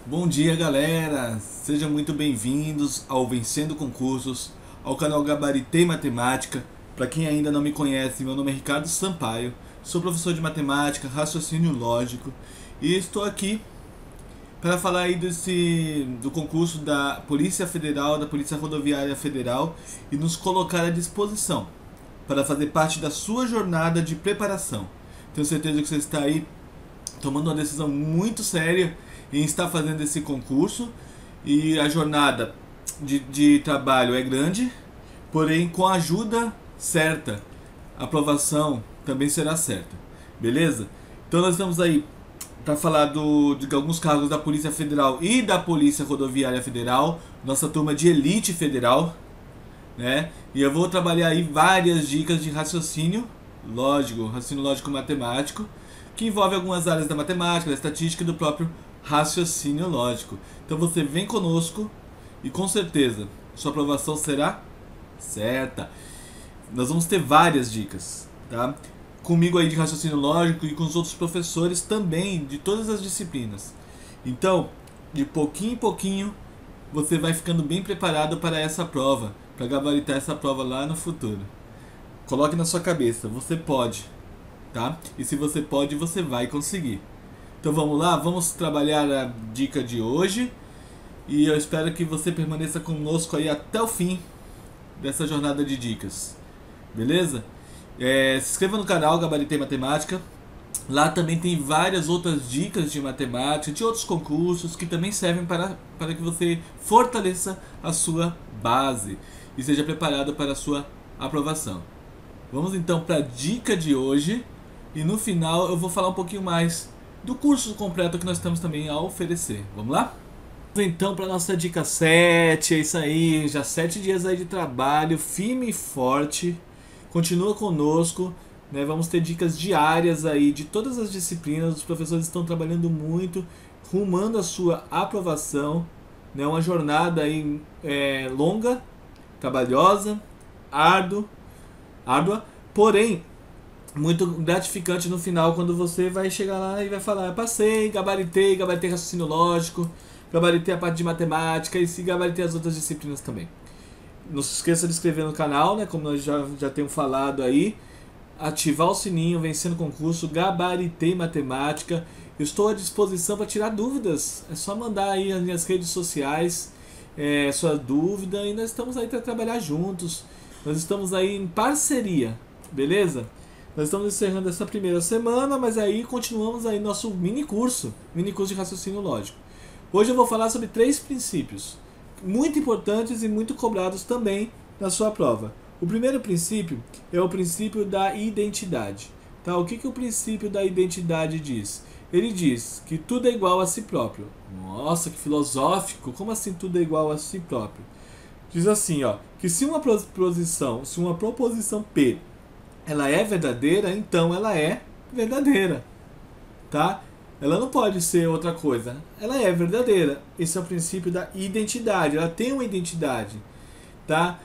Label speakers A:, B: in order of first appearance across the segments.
A: Bom dia, galera! Sejam muito bem-vindos ao Vencendo Concursos, ao canal Gabaritei Matemática. Para quem ainda não me conhece, meu nome é Ricardo Sampaio, sou professor de matemática, raciocínio lógico e estou aqui para falar aí do concurso da Polícia Federal, da Polícia Rodoviária Federal e nos colocar à disposição para fazer parte da sua jornada de preparação. Tenho certeza que você está aí tomando uma decisão muito séria em estar fazendo esse concurso e a jornada de trabalho é grande, porém com a ajuda certa, a aprovação também será certa, beleza? Então nós estamos aí para falar de alguns cargos da Polícia Federal e da Polícia Rodoviária Federal, nossa turma de elite federal, né? E eu vou trabalhar aí várias dicas de raciocínio lógico matemático, que envolve algumas áreas da matemática, da estatística e do próprio raciocínio lógico. Então você vem conosco e com certeza sua aprovação será certa. Nós vamos ter várias dicas, tá? Comigo aí de raciocínio lógico e com os outros professores também de todas as disciplinas. Então, de pouquinho em pouquinho, você vai ficando bem preparado para essa prova, para gabaritar essa prova lá no futuro. Coloque na sua cabeça, você pode, tá? E se você pode, você vai conseguir. Então vamos lá, vamos trabalhar a dica de hoje e eu espero que você permaneça conosco aí até o fim dessa jornada de dicas, beleza? Se inscreva no canal Gabaritei Matemática. Lá também tem várias outras dicas de matemática, de outros concursos que também servem para que você fortaleça a sua base e seja preparado para a sua aprovação. Vamos então para a dica de hoje e no final eu vou falar um pouquinho mais do curso completo que nós temos também a oferecer. Vamos lá? Então para a nossa dica 7, é isso aí, já 7 dias aí de trabalho, firme e forte. Continua conosco, né? Vamos ter dicas diárias aí de todas as disciplinas. Os professores estão trabalhando muito, rumando a sua aprovação, né? Uma jornada aí longa, trabalhosa, árdua, porém muito gratificante no final, quando você vai chegar lá e vai falar: passei, gabaritei raciocínio lógico, gabaritei a parte de matemática e se gabaritei as outras disciplinas também. Não se esqueça de se inscrever no canal, né? Como nós já temos falado aí. Ativar o sininho, vencendo o concurso, gabaritei matemática. Eu estou à disposição para tirar dúvidas. É só mandar aí nas minhas redes sociais sua dúvida e nós estamos aí para trabalhar juntos. Nós estamos aí em parceria, beleza? Nós estamos encerrando essa primeira semana, mas aí continuamos aí nosso mini curso de raciocínio lógico. Hoje eu vou falar sobre 3 princípios muito importantes e muito cobrados também na sua prova. O primeiro princípio é o princípio da identidade. Tá? O que o princípio da identidade diz? Ele diz que tudo é igual a si próprio. Nossa, que filosófico! Como assim tudo é igual a si próprio? Diz assim, ó, que se uma proposição P ela é verdadeira, então ela é verdadeira. Tá? Ela não pode ser outra coisa. Ela é verdadeira. Esse é o princípio da identidade. Ela tem uma identidade. Tá?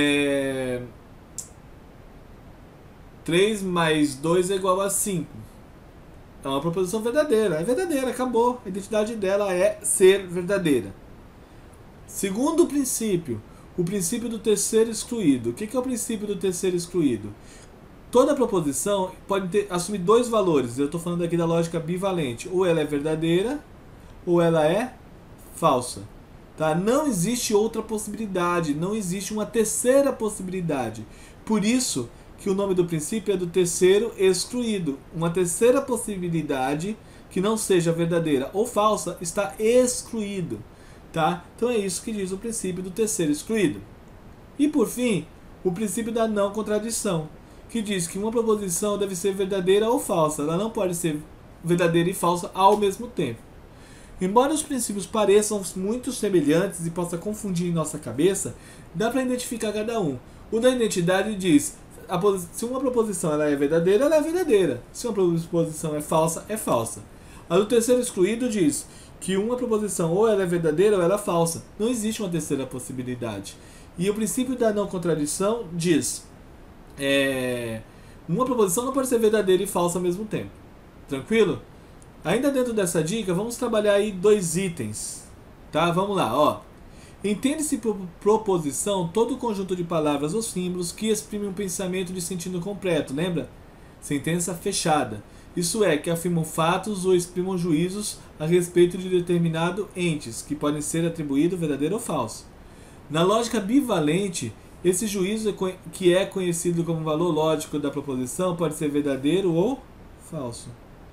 A: 3 mais 2 é igual a 5. É uma proposição verdadeira. É verdadeira, acabou. A identidade dela é ser verdadeira. Segundo princípio, o princípio do terceiro excluído. O que é o princípio do terceiro excluído? Toda proposição pode assumir 2 valores. Eu estou falando aqui da lógica bivalente. Ou ela é verdadeira, ou ela é falsa. Tá? Não existe outra possibilidade. Não existe uma terceira possibilidade. Por isso que o nome do princípio é do terceiro excluído. Uma terceira possibilidade que não seja verdadeira ou falsa está excluído. Tá? Então é isso que diz o princípio do terceiro excluído. E por fim, o princípio da não contradição, que diz que uma proposição deve ser verdadeira ou falsa. Ela não pode ser verdadeira e falsa ao mesmo tempo. Embora os princípios pareçam muito semelhantes e possa confundir em nossa cabeça, dá para identificar cada um. O da identidade diz: se uma proposição ela é verdadeira, ela é verdadeira. Se uma proposição é falsa, é falsa. A do terceiro excluído diz que uma proposição ou ela é verdadeira ou ela é falsa. Não existe uma terceira possibilidade. E o princípio da não contradição diz: uma proposição não pode ser verdadeira e falsa ao mesmo tempo. Tranquilo? Ainda dentro dessa dica, vamos trabalhar aí 2 itens, tá? Vamos lá, ó. Entende-se por proposição todo o conjunto de palavras ou símbolos que exprimem um pensamento de sentido completo, lembra? Sentença fechada. Isso é, que afirmam fatos ou exprimam juízos a respeito de determinado entes, que podem ser atribuídos verdadeiro ou falso. Na lógica bivalente, esse juízo que é conhecido como valor lógico da proposição pode ser verdadeiro ou falso.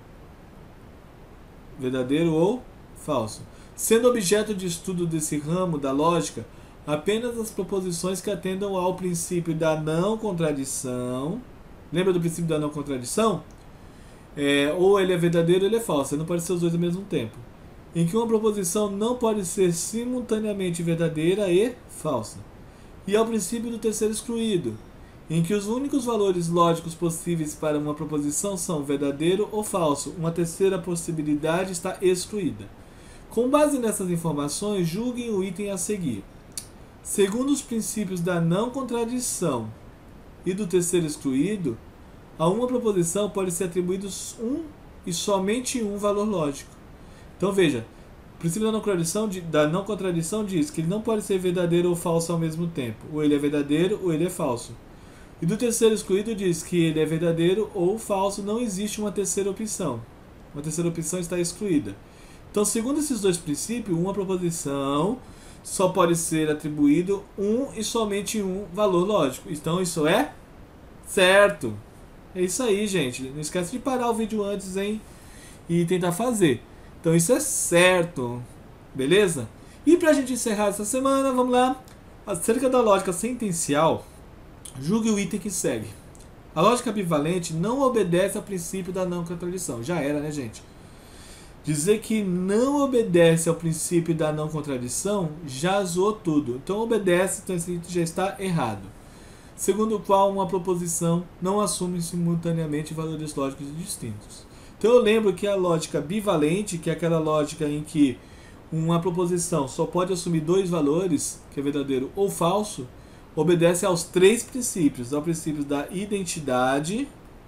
A: Verdadeiro ou falso. Sendo objeto de estudo desse ramo da lógica apenas as proposições que atendam ao princípio da não contradição. Lembra do princípio da não contradição? Ou ele é verdadeiro ou ele é falso. Não pode ser os dois ao mesmo tempo. Em que uma proposição não pode ser simultaneamente verdadeira e falsa. E ao princípio do terceiro excluído, em que os únicos valores lógicos possíveis para uma proposição são verdadeiro ou falso. Uma terceira possibilidade está excluída. Com base nessas informações, julguem o item a seguir. Segundo os princípios da não contradição e do terceiro excluído, a uma proposição pode ser atribuído um e somente um valor lógico. Então veja, o princípio da não contradição diz que ele não pode ser verdadeiro ou falso ao mesmo tempo. Ou ele é verdadeiro ou ele é falso. E do terceiro excluído diz que ele é verdadeiro ou falso, não existe uma terceira opção. Uma terceira opção está excluída. Então, segundo esses 2 princípios, uma proposição só pode ser atribuído um e somente um valor lógico. Então, isso é certo. É isso aí, gente. Não esquece de parar o vídeo antes, hein? E tentar fazer. Então, isso é certo. Beleza? E pra gente encerrar essa semana, vamos lá. Acerca da lógica sentencial, julgue o item que segue. A lógica bivalente não obedece ao princípio da não contradição. Já era, né, gente? Dizer que não obedece ao princípio da não contradição já zoou tudo. Então obedece, então esse já está errado. Segundo o qual uma proposição não assume simultaneamente valores lógicos distintos. Então eu lembro que a lógica bivalente, que é aquela lógica em que uma proposição só pode assumir 2 valores, que é verdadeiro ou falso, obedece aos 3 princípios. Ao princípio da identidade,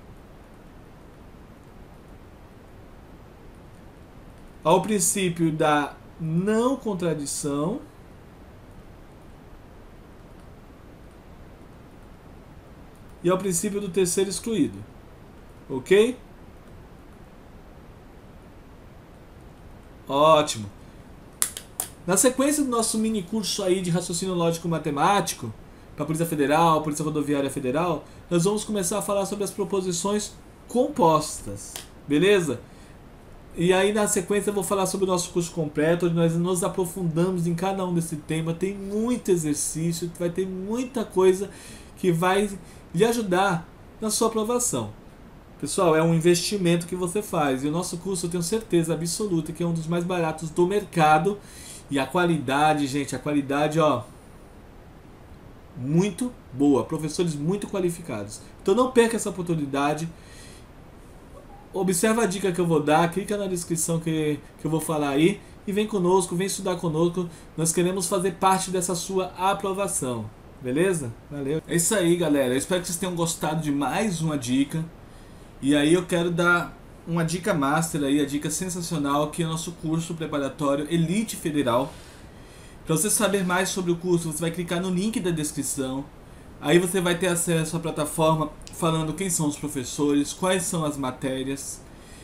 A: ao princípio da não contradição e ao princípio do terceiro excluído. Ok? Ótimo. Na sequência do nosso mini curso aí de raciocínio lógico matemático para a Polícia Federal, Polícia Rodoviária Federal, nós vamos começar a falar sobre as proposições compostas. Beleza? E aí na sequência eu vou falar sobre o nosso curso completo, onde nós nos aprofundamos em cada um desse tema. Tem muito exercício, vai ter muita coisa que vai lhe ajudar na sua aprovação. Pessoal, é um investimento que você faz. E o nosso curso eu tenho certeza absoluta que é um dos mais baratos do mercado. E a qualidade, gente, a qualidade, ó, muito boa. Professores muito qualificados. Então não perca essa oportunidade. Observa a dica que eu vou dar, clica na descrição que eu vou falar aí e vem conosco, vem estudar conosco. Nós queremos fazer parte dessa sua aprovação, beleza? Valeu. É isso aí, galera. Eu espero que vocês tenham gostado de mais uma dica. E aí eu quero dar uma dica master aí, a dica sensacional, que é o nosso curso preparatório Elite Federal. Para você saber mais sobre o curso, você vai clicar no link da descrição. Aí você vai ter acesso à plataforma falando quem são os professores, quais são as matérias,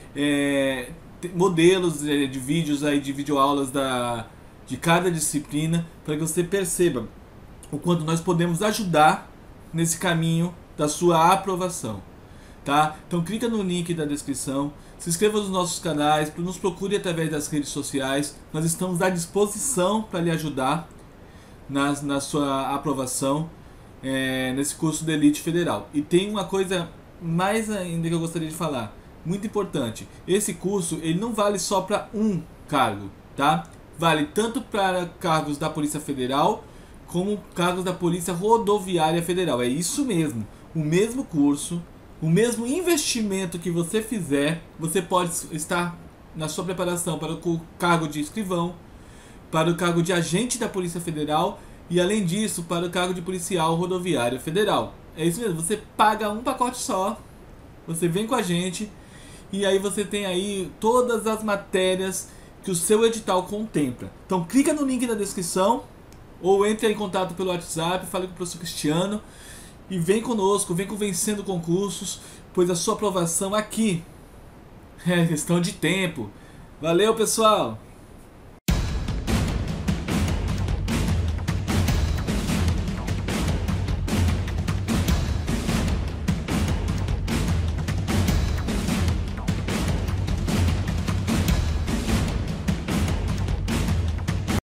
A: modelos de vídeos aí, de videoaulas de cada disciplina, para que você perceba o quanto nós podemos ajudar nesse caminho da sua aprovação. Tá? Então clica no link da descrição, se inscreva nos nossos canais, nos procure através das redes sociais. Nós estamos à disposição para lhe ajudar na sua aprovação. Nesse curso da Elite Federal. E tem uma coisa mais ainda que eu gostaria de falar, muito importante. Esse curso ele não vale só para um cargo, tá? Vale tanto para cargos da Polícia Federal como cargos da Polícia Rodoviária Federal. É isso mesmo. O mesmo curso, o mesmo investimento que você fizer, você pode estar na sua preparação para o cargo de escrivão, para o cargo de agente da Polícia Federal e, além disso, para o cargo de policial rodoviário federal. É isso mesmo, você paga um pacote só, você vem com a gente e aí você tem aí todas as matérias que o seu edital contempla. Então clica no link da descrição ou entre em contato pelo WhatsApp, fale com o professor Cristiano e vem conosco, vem com Vencendo Concursos, pois a sua aprovação aqui é questão de tempo. Valeu, pessoal!